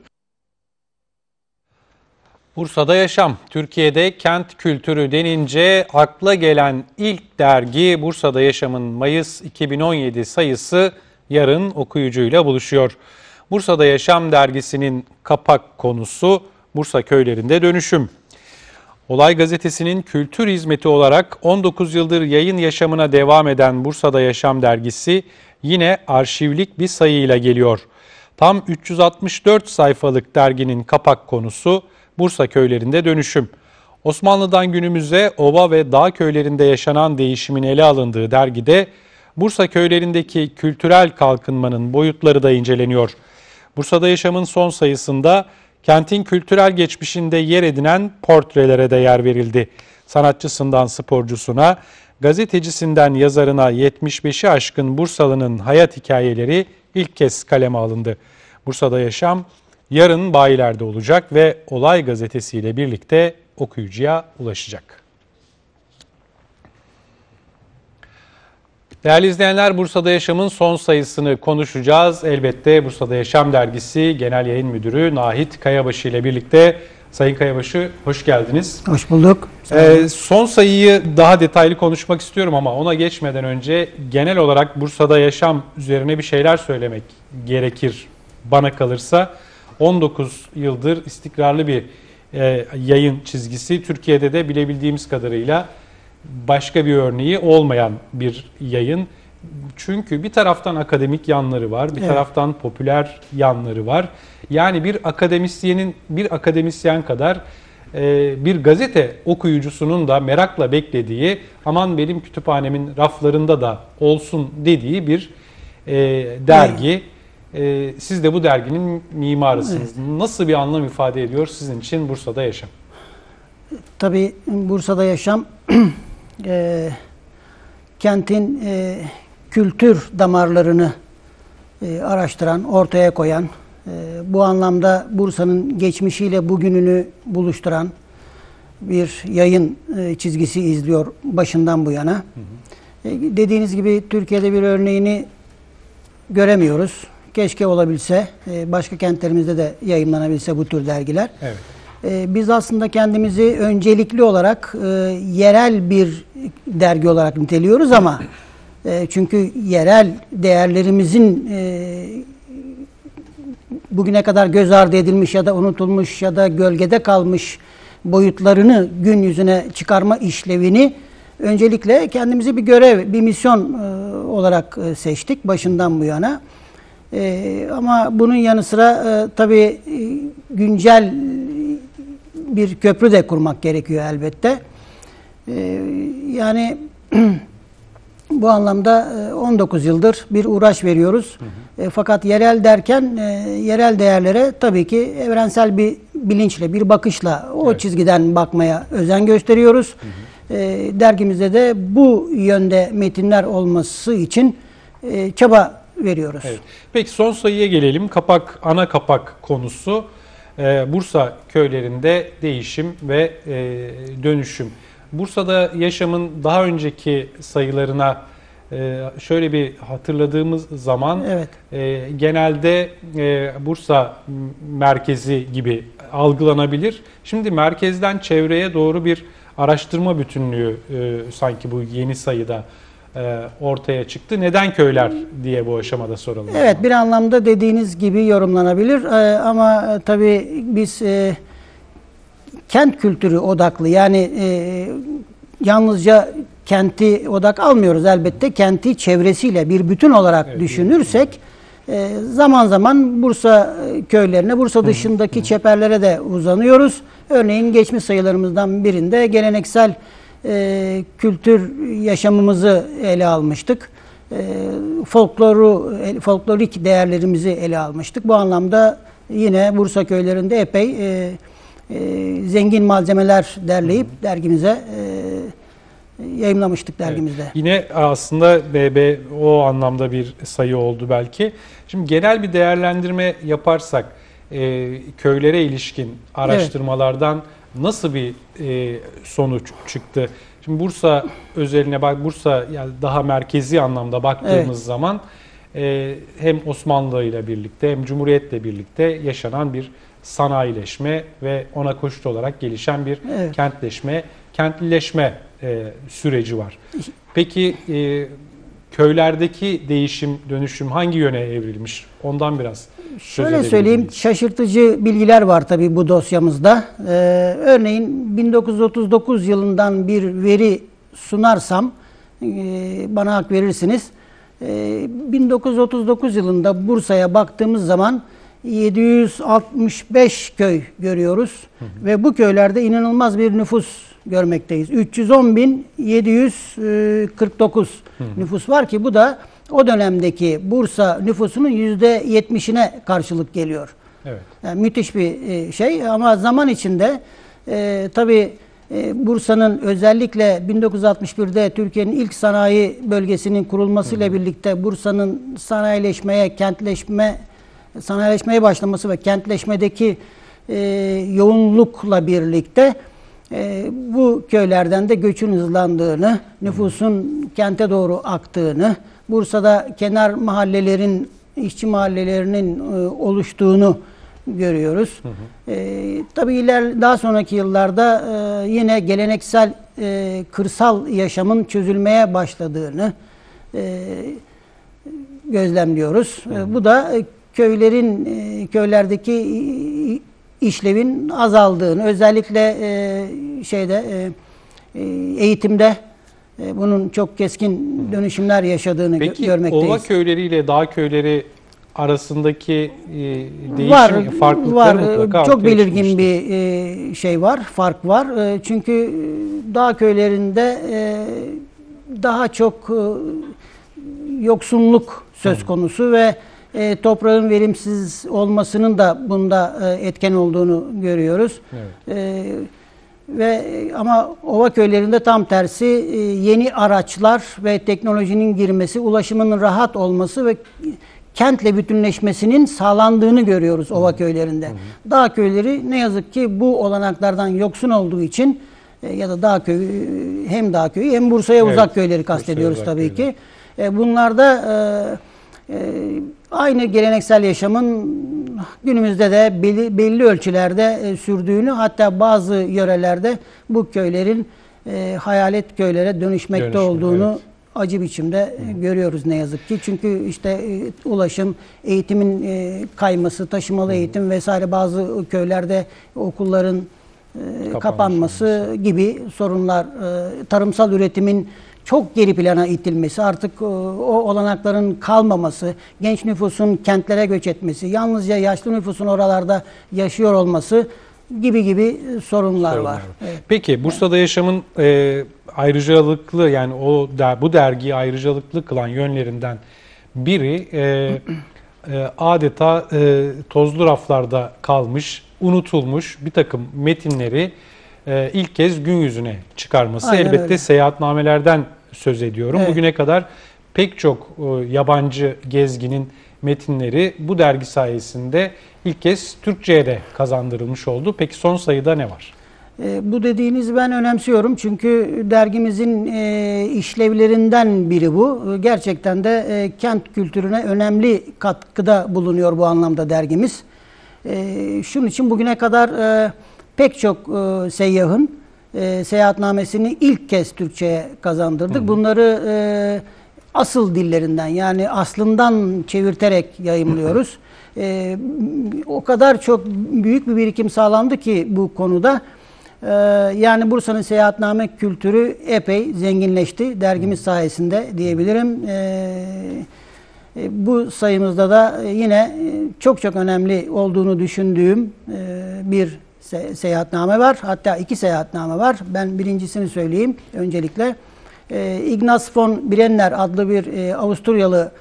Bursa'da yaşam. Türkiye'de kent kültürü denince akla gelen ilk dergi Bursa'da Yaşam'ın Mayıs 2017 sayısı yarın okuyucuyla buluşuyor. Bursa'da Yaşam dergisinin kapak konusu Bursa köylerinde dönüşüm. Olay Gazetesi'nin kültür hizmeti olarak 19 yıldır yayın yaşamına devam eden Bursa'da Yaşam dergisi yine arşivlik bir sayıyla geliyor. Tam 364 sayfalık derginin kapak konusu Bursa köylerinde dönüşüm. Osmanlı'dan günümüze ova ve dağ köylerinde yaşanan değişimin ele alındığı dergide Bursa köylerindeki kültürel kalkınmanın boyutları da inceleniyor. Bursa'da Yaşam'ın son sayısında kentin kültürel geçmişinde yer edinen portrelere de yer verildi. Sanatçısından sporcusuna, gazetecisinden yazarına 75'i aşkın Bursalı'nın hayat hikayeleri ilk kez kaleme alındı. Bursa'da Yaşam yarın bayilerde olacak ve Olay Gazetesi ile birlikte okuyucuya ulaşacak. Değerli izleyenler, Bursa'da Yaşam'ın son sayısını konuşacağız. Elbette Bursa'da Yaşam dergisi Genel Yayın Müdürü Nahit Kayabaşı ile birlikte. Sayın Kayabaşı, hoş geldiniz. Hoş bulduk. Son sayıyı daha detaylı konuşmak istiyorum ama ona geçmeden önce genel olarak Bursa'da Yaşam üzerine bir şeyler söylemek gerekir bana kalırsa. 19 yıldır istikrarlı bir yayın çizgisi. Türkiye'de de bilebildiğimiz kadarıyla başka bir örneği olmayan bir yayın. Çünkü bir taraftan akademik yanları var, bir taraftan popüler yanları var. Yani bir akademisyen kadar bir gazete okuyucusunun da merakla beklediği, aman benim kütüphanemin raflarında da olsun dediği bir dergi. Siz de bu derginin mimarısınız. Evet. Nasıl bir anlam ifade ediyor sizin için Bursa'da Yaşam? Tabii Bursa'da Yaşam kentin kültür damarlarını araştıran, ortaya koyan, bu anlamda Bursa'nın geçmişiyle bugününü buluşturan bir yayın çizgisi izliyor başından bu yana. Dediğiniz gibi Türkiye'de bir örneğini göremiyoruz. Keşke olabilse, başka kentlerimizde de yayınlanabilse bu tür dergiler. Evet. Biz aslında kendimizi öncelikli olarak yerel bir dergi olarak niteliyoruz ama çünkü yerel değerlerimizin bugüne kadar göz ardı edilmiş ya da unutulmuş ya da gölgede kalmış boyutlarını gün yüzüne çıkarma işlevini öncelikle kendimizi bir görev, bir misyon olarak seçtik başından bu yana. Ama bunun yanı sıra tabii güncel bir köprü de kurmak gerekiyor elbette. Yani bu anlamda 19 yıldır bir uğraş veriyoruz. Fakat yerel derken yerel değerlere tabii ki evrensel bir bilinçle, bir bakışla o çizgiden bakmaya özen gösteriyoruz. Dergimizde de bu yönde metinler olması için çaba veriyoruz. Evet. Peki son sayıya gelelim. Ana kapak konusu Bursa köylerinde değişim ve dönüşüm. Bursa'da Yaşam'ın daha önceki sayılarına şöyle bir hatırladığımız zaman genelde Bursa merkezi gibi algılanabilir. Şimdi merkezden çevreye doğru bir araştırma bütünlüğü sanki bu yeni sayıda ortaya çıktı. Neden köyler diye bu aşamada soralım. Evet, bir anlamda dediğiniz gibi yorumlanabilir ama tabii biz kent kültürü odaklı, yani yalnızca kenti odak almıyoruz, elbette kenti çevresiyle bir bütün olarak düşünürsek zaman zaman Bursa köylerine, Bursa dışındaki çeperlere de uzanıyoruz. Örneğin geçmiş sayılarımızdan birinde geleneksel kültür yaşamımızı ele almıştık. Folklorik değerlerimizi ele almıştık. Bu anlamda yine Bursa köylerinde epey zengin malzemeler derleyip dergimize yayımlamıştık dergimizde. Evet. Yine aslında o anlamda bir sayı oldu belki. Şimdi genel bir değerlendirme yaparsak köylere ilişkin araştırmalardan nasıl bir sonuç çıktı? Şimdi Bursa özeline Bursa yani daha merkezi anlamda baktığımız zaman hem Osmanlı ile birlikte hem Cumhuriyet'le birlikte yaşanan bir sanayileşme ve ona koşut olarak gelişen bir kentlileşme süreci var. Peki köylerdeki değişim, dönüşüm hangi yöne evrilmiş? Ondan biraz şöyle söyleyeyim, şaşırtıcı bilgiler var tabii bu dosyamızda. Örneğin 1939 yılından bir veri sunarsam bana hak verirsiniz. 1939 yılında Bursa'ya baktığımız zaman 765 köy görüyoruz ve bu köylerde inanılmaz bir nüfus görmekteyiz. 310.749 nüfus var ki bu da o dönemdeki Bursa nüfusunun %70'ine karşılık geliyor. Evet. Yani müthiş bir şey ama zaman içinde tabii Bursa'nın özellikle 1961'de Türkiye'nin ilk sanayi bölgesinin kurulmasıyla birlikte Bursa'nın sanayileşmeye başlaması ve kentleşmedeki yoğunlukla birlikte bu köylerden de göçün hızlandığını, nüfusun kente doğru aktığını, Bursa'da kenar mahallelerin, işçi mahallelerinin oluştuğunu görüyoruz. Tabii daha sonraki yıllarda yine geleneksel kırsal yaşamın çözülmeye başladığını gözlemliyoruz. Bu da köylerdeki işlevin azaldığını, özellikle eğitimde bunun çok keskin dönüşümler yaşadığını görmekteyiz. Peki ova köyleri ile dağ köyleri arasındaki değişim, farklılıklar mutlaka çok belirgin bir fark var. Çünkü dağ köylerinde daha çok yoksunluk söz konusu ve toprağın verimsiz olmasının da bunda etken olduğunu görüyoruz. Ama ova köylerinde tam tersi yeni araçlar ve teknolojinin girmesi, ulaşımın rahat olması ve kentle bütünleşmesinin sağlandığını görüyoruz ova köylerinde. Dağ köyleri ne yazık ki bu olanaklardan yoksun olduğu için ya da dağ köyü hem dağ köyü hem Bursa'ya uzak köyleri kastediyoruz tabii ki. Bunlarda aynı geleneksel yaşamın günümüzde de belli ölçülerde sürdüğünü, hatta bazı yörelerde bu köylerin hayalet köylere dönüşmekte olduğunu acı biçimde görüyoruz ne yazık ki. Çünkü işte ulaşım, eğitimin kayması, taşımalı eğitim vesaire, bazı köylerde okulların kapanması gibi sorunlar, tarımsal üretimin çok geri plana itilmesi, artık o olanakların kalmaması, genç nüfusun kentlere göç etmesi, yalnızca yaşlı nüfusun oralarda yaşıyor olması gibi sorunlar var. Evet. Peki Bursa'da yaşamın ayrıcalıklı, yani bu dergiyi ayrıcalıklı kılan yönlerinden biri adeta tozlu raflarda kalmış, unutulmuş bir takım metinleri ilk kez gün yüzüne çıkarması. Aynen Elbette öyle. Seyahatnamelerden söz ediyorum. Evet. Bugüne kadar pek çok yabancı gezginin metinleri bu dergi sayesinde ilk kez Türkçe'ye de kazandırılmış oldu. Peki son sayıda ne var? Bu dediğinizi ben önemsiyorum. Çünkü dergimizin işlevlerinden biri bu. Gerçekten de kent kültürüne önemli katkıda bulunuyor bu anlamda dergimiz. Şunun için bugüne kadar pek çok seyyahın seyahatnamesini ilk kez Türkçe'ye kazandırdık. Bunları asıl dillerinden, yani aslından çevirterek yayımlıyoruz. O kadar çok büyük bir birikim sağlandı ki bu konuda. Yani Bursa'nın seyahatname kültürü epey zenginleşti dergimiz sayesinde diyebilirim. Bu sayımızda da yine çok önemli olduğunu düşündüğüm bir seyahatname var. Hatta 2 seyahatname var. Ben birincisini söyleyeyim öncelikle. Ignaz von Brenner adlı bir Avusturyalı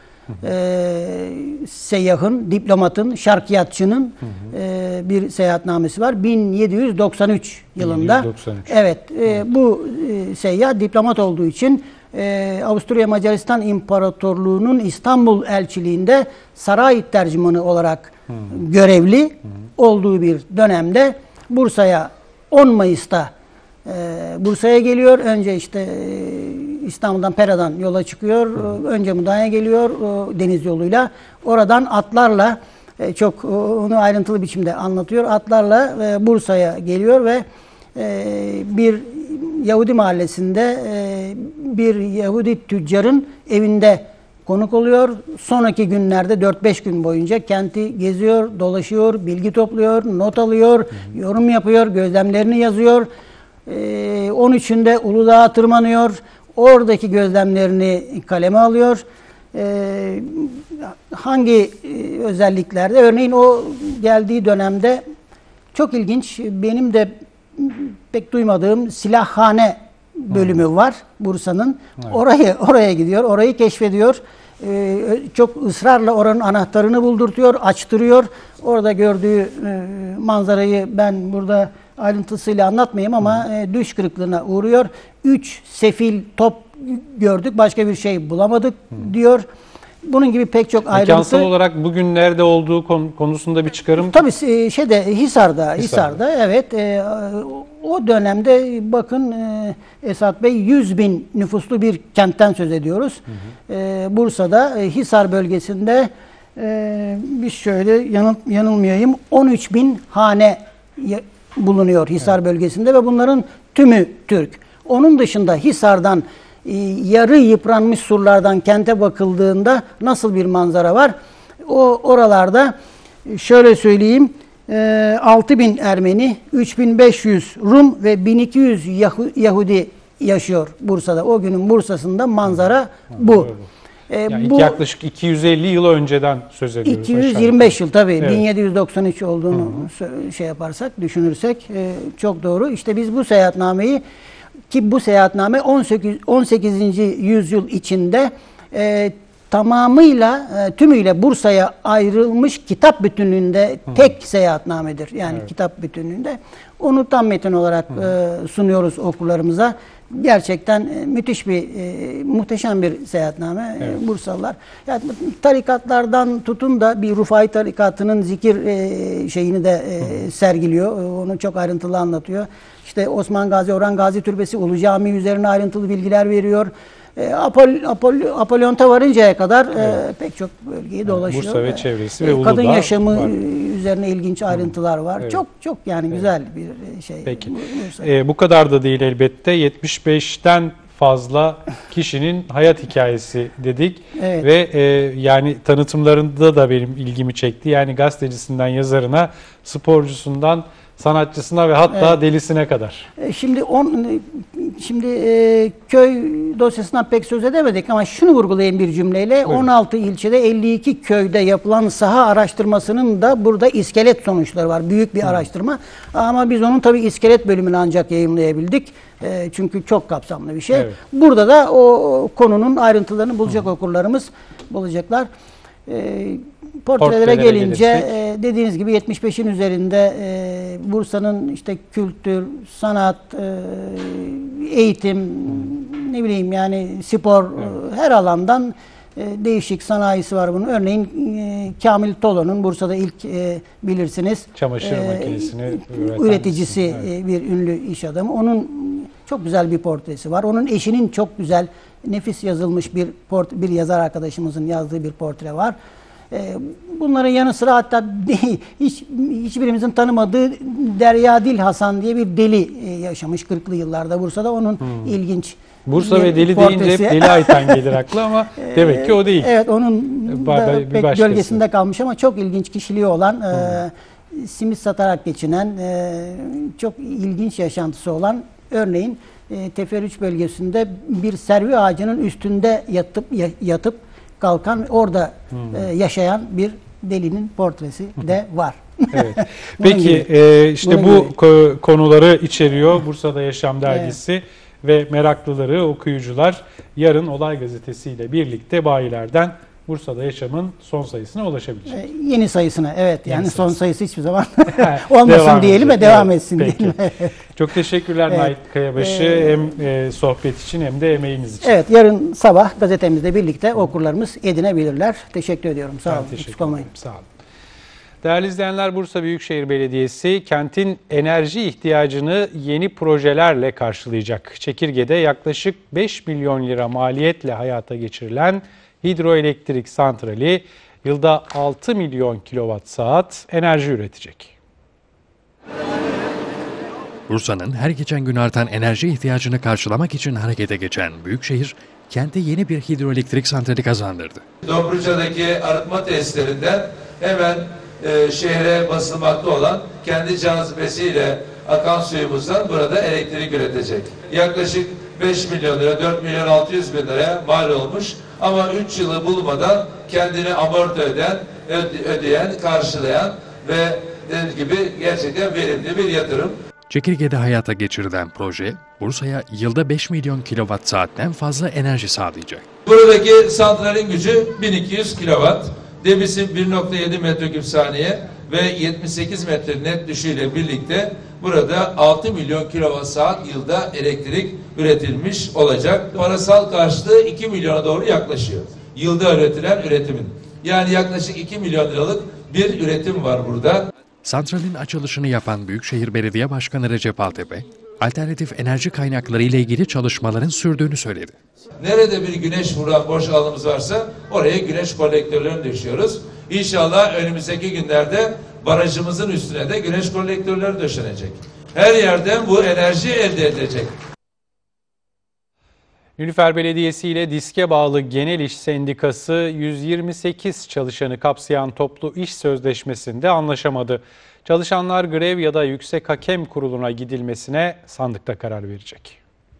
seyyahın, diplomatın, şarkiyatçının bir seyahatnamesi var. 1793 yılında. 1793. Evet, bu seyyah diplomat olduğu için Avusturya Macaristan İmparatorluğu'nun İstanbul elçiliğinde saray tercümanı olarak görevli olduğu bir dönemde Bursa'ya 10 Mayıs'ta Bursa'ya geliyor. Önce işte İstanbul'dan Pera'dan yola çıkıyor. Önce Mudanya'ya geliyor deniz yoluyla. Oradan atlarla çok onu ayrıntılı biçimde anlatıyor. Atlarla Bursa'ya geliyor ve bir Yahudi mahallesinde bir Yahudi tüccarın evinde konuk oluyor. Sonraki günlerde 4-5 gün boyunca kenti geziyor, dolaşıyor, bilgi topluyor, not alıyor, yorum yapıyor, gözlemlerini yazıyor. 13'ünde Uludağ'a tırmanıyor. Oradaki gözlemlerini kaleme alıyor. Hangi özelliklerde? Örneğin o geldiği dönemde çok ilginç, benim de pek duymadığım silahhane bölümü var Bursa'nın. Evet. Oraya gidiyor, orayı keşfediyor. Çok ısrarla oranın anahtarını buldurtuyor, açtırıyor. Orada gördüğü manzarayı ben burada ayrıntısıyla anlatmayayım ama düş kırıklığına uğruyor. 3 sefil top gördük, başka bir şey bulamadık diyor. Bunun gibi pek çok ayrıntı. Mekansal olarak bugün nerede olduğu konusunda bir çıkarım. Tabii Hisar'da evet. O dönemde bakın Esat Bey 100.000 nüfuslu bir kentten söz ediyoruz. Bursa'da Hisar bölgesinde bir şöyle yanılmayayım 13.000 hane bulunuyor Hisar bölgesinde ve bunların tümü Türk. Onun dışında Hisar'dan yarı yıpranmış surlardan kente bakıldığında nasıl bir manzara var? Oralarda şöyle söyleyeyim 6.000 Ermeni, 3.500 Rum ve 1200 Yahudi yaşıyor Bursa'da. O günün Bursa'sında manzara bu. Yani yaklaşık 250 yıl önceden söz ediyoruz. 225 yıl tabii. Evet. 1793 olduğunu şey yaparsak, düşünürsek çok doğru. İşte biz bu seyahatnameyi, ki bu seyahatname 18. yüzyıl içinde tamamıyla, tümüyle Bursa'ya ayrılmış kitap bütünlüğünde tek seyahatnamedir. Yani kitap bütünlüğünde. Onu tam metin olarak sunuyoruz okurlarımıza. Gerçekten müthiş muhteşem bir seyahatname Bursalılar. Yani tarikatlardan tutun da bir Rufai tarikatının zikir şeyini de sergiliyor. Onu çok ayrıntılı anlatıyor. İşte Osman Gazi, Orhan Gazi Türbesi, Ulu Cami üzerine ayrıntılı bilgiler veriyor. Apollon'ta varıncaya kadar pek çok bölgeyi dolaşıyor. Bursa ve çevresi ve Uludağ kadın yaşamı var. Üzerine ilginç ayrıntılar var. Evet. Çok yani güzel bir şey. Peki. Bu kadar da değil elbette. 75'ten fazla kişinin hayat hikayesi dedik. Evet. Ve yani tanıtımlarında da benim ilgimi çekti. Yani gazetecisinden yazarına, sporcusundan sanatçısına ve hatta delisine kadar. Şimdi köy dosyasından pek söz edemedik ama şunu vurgulayayım bir cümleyle. Buyurun. 16 ilçede 52 köyde yapılan saha araştırmasının da burada iskelet sonuçları var. Büyük bir araştırma. Ama biz onun tabii iskelet bölümünü ancak yayımlayabildik. Çünkü çok kapsamlı bir şey. Evet. Burada da o konunun ayrıntılarını bulacak okurlarımız bulacaklar. Portrelere gelince dediğiniz gibi 75'in üzerinde Bursa'nın işte kültür, sanat, eğitim, ne bileyim yani spor, her alandan değişik sanayisi var bunun. Örneğin Kamil Tolo'nun Bursa'da ilk bilirsiniz çamaşır makinesini üreticisi bir ünlü iş adamı. Onun çok güzel bir portresi var. Onun eşinin çok güzel, nefis yazılmış bir yazar arkadaşımızın yazdığı bir portre var. Bunların yanı sıra hatta hiçbirimizin tanımadığı Derya Dil Hasan diye bir deli yaşamış 40'lı yıllarda Bursa'da. Onun ilginç Bursa ve deli deyince hep Deli Ayten gelir aklı ama demek ki o değil. Evet, onun da pek gölgesinde kalmış ama çok ilginç kişiliği olan, simit satarak geçinen, çok ilginç yaşantısı olan, örneğin Teferruç bölgesinde bir servi ağacının üstünde yatıp kalkan, orada yaşayan bir delinin portresi de var. Evet. Peki işte bu konuları içeriyor Bursa'da Yaşam dergisi ve meraklıları, okuyucular yarın Olay Gazetesi ile birlikte bayilerden Bursa'da Yaşam'ın son sayısına ulaşabilecek. Yeni sayısına, evet. Yani son sayısı hiçbir zaman olmasın diyelim ve devam etsin diyelim. Çok teşekkürler Nait Kayabaşı, hem sohbet için hem de emeğiniz için. Evet, yarın sabah gazetemizle birlikte okurlarımız edinebilirler. Teşekkür ediyorum. Sağ olun. Teşekkür ederim. Sağ olun. Değerli izleyenler, Bursa Büyükşehir Belediyesi kentin enerji ihtiyacını yeni projelerle karşılayacak. Çekirge'de yaklaşık 5 milyon lira maliyetle hayata geçirilen hidroelektrik santrali yılda 6 milyon kilowatt saat enerji üretecek. Bursa'nın her geçen gün artan enerji ihtiyacını karşılamak için harekete geçen Büyükşehir, kente yeni bir hidroelektrik santrali kazandırdı. Dobruca'daki arıtma tesislerinden hemen şehre basılmakta olan kendi cazibesiyle akan suyumuzdan burada elektrik üretecek. Yaklaşık 5 milyon lira, 4 milyon 600 bin liraya mal olmuş ama 3 yılı bulmadan kendini amorti ödeyen, karşılayan ve dediğim gibi gerçekten verimli bir yatırım. Çekirge'de hayata geçirilen proje, Bursa'ya yılda 5 milyon kilowatt saatten fazla enerji sağlayacak. Buradaki santralin gücü 1200 kilowatt, debisi 1.7 metreküp saniye ve 78 metre net düşüyle birlikte burada 6 milyon kilowatt saat yılda elektrik üretilmiş olacak. Parasal karşılığı 2 milyona doğru yaklaşıyor. Yılda üretilen üretimin. Yani yaklaşık 2 milyon liralık bir üretim var burada. Santralin açılışını yapan Büyükşehir Belediye Başkanı Recep Altepe, alternatif enerji kaynakları ile ilgili çalışmaların sürdüğünü söyledi. Nerede bir güneş vuran boş alanımız varsa oraya güneş kolektörlerini döşüyoruz. İnşallah önümüzdeki günlerde barajımızın üstüne de güneş kolektörleri döşenecek. Her yerden bu enerji elde edilecek. Nilüfer Belediyesi ile DİSK'e bağlı Genel İş Sendikası 128 çalışanı kapsayan toplu iş sözleşmesinde anlaşamadı. Çalışanlar grev ya da Yüksek Hakem Kurulu'na gidilmesine sandıkta karar verecek.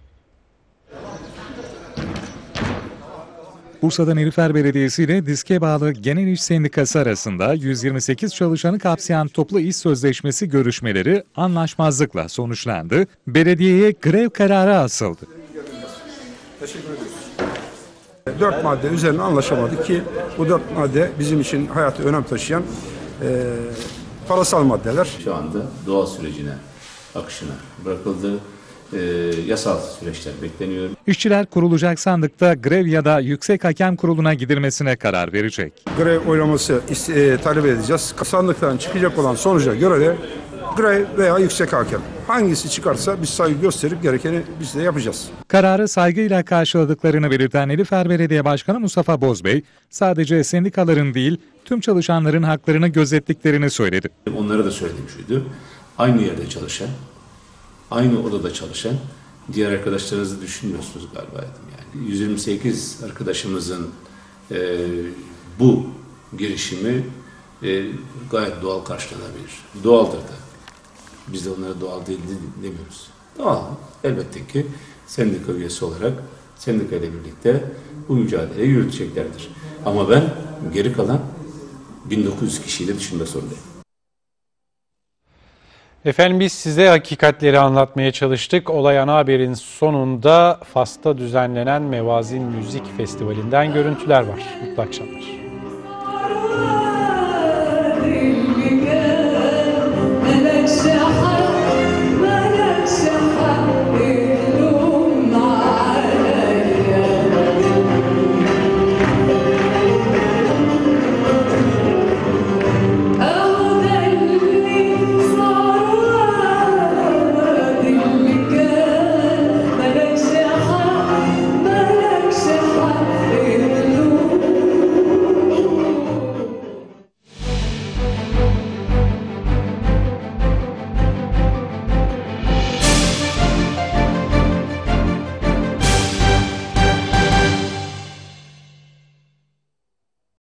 Bursa'da Nilüfer Belediyesi ile DİSK'e bağlı Genel İş Sendikası arasında 128 çalışanı kapsayan toplu iş sözleşmesi görüşmeleri anlaşmazlıkla sonuçlandı. Belediyeye grev kararı asıldı. Teşekkür ederiz. 4 madde üzerine anlaşamadık ki bu 4 madde bizim için hayatı önem taşıyan parasal maddeler. Şu anda doğal sürecine, akışına bırakıldı. Yasal süreçler bekleniyor. İşçiler kurulacak sandıkta grev ya da Yüksek Hakem Kurulu'na gidilmesine karar verecek. Grev oylaması talep edeceğiz. Sandıktan çıkacak olan sonuca göre de grev veya yüksek hakem hangisi çıkarsa biz saygı gösterip gerekeni biz de yapacağız. Kararı saygıyla karşıladıklarını belirten Nilüfer Belediye Başkanı Mustafa Bozbey, sadece sendikaların değil tüm çalışanların haklarını gözettiklerini söyledi. Onlara da söylediğim şuydu, aynı yerde çalışan, aynı odada çalışan diğer arkadaşlarınızı düşünmüyorsunuz galiba dedim yani. 128 arkadaşımızın bu girişimi gayet doğal karşılanabilir. Doğaldır da. Biz de onlara doğal değil demiyoruz. Doğal. Elbette ki sendika üyesi olarak sendika ile birlikte bu mücadeleyi yürüteceklerdir. Ama ben geri kalan 1900 kişiyle düşünmek zorundayım. Efendim biz size hakikatleri anlatmaya çalıştık. Olay ana haberin sonunda Fas'ta düzenlenen Mevazin Müzik Festivali'nden görüntüler var. Mutlu akşamlar.